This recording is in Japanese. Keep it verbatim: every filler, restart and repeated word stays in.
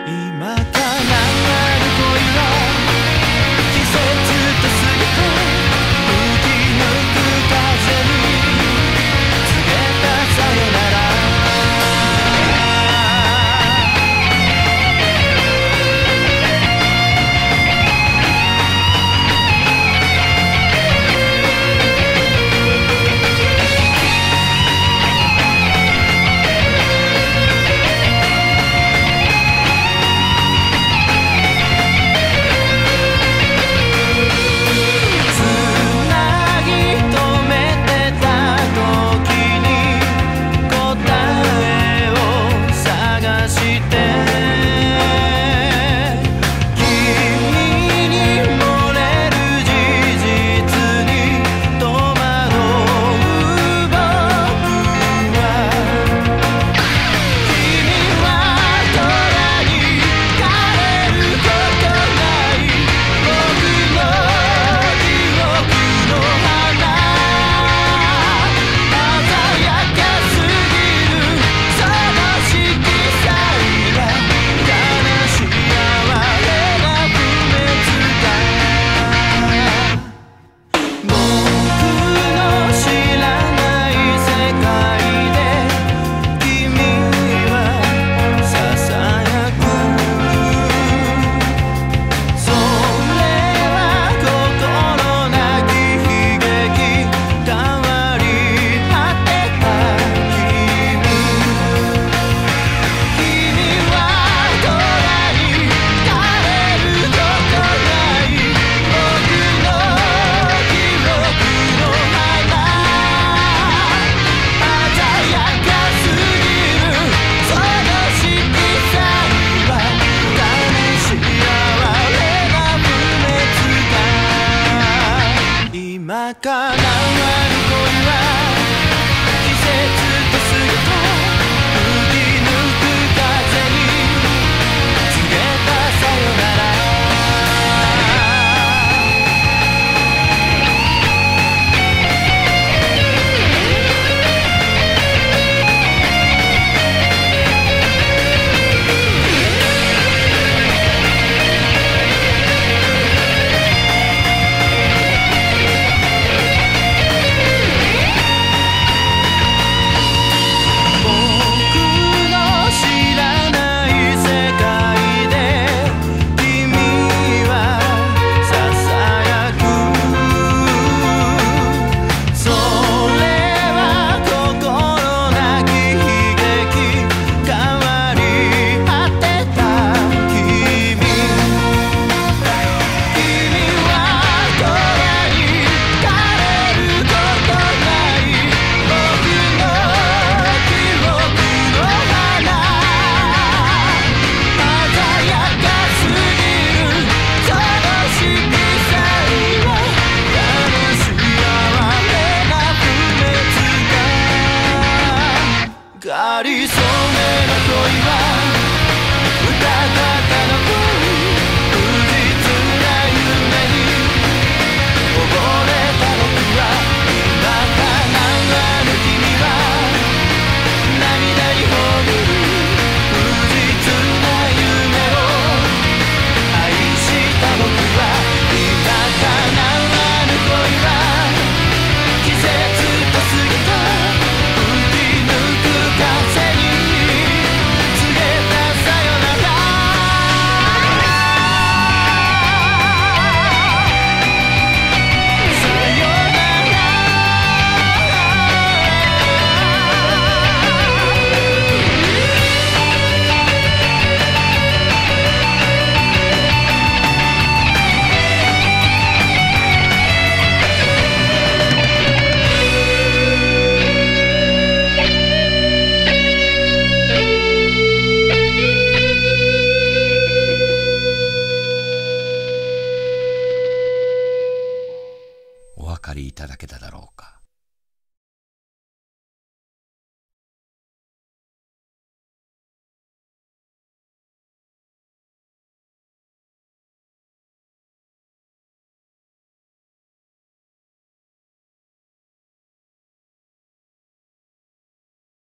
今からなる恋は季節と過ぎて吹き抜く風に告げたさよなら。今からなる恋は季節と過ぎて吹き抜く風に告げたさよなら。ありそうめの恋は歌方の恋不実な夢に溺れた僕は今叶わぬ君は涙にほぐる不実な夢を愛した僕は今叶わぬ恋は季節と過ぎたお分かりいただけただろうか。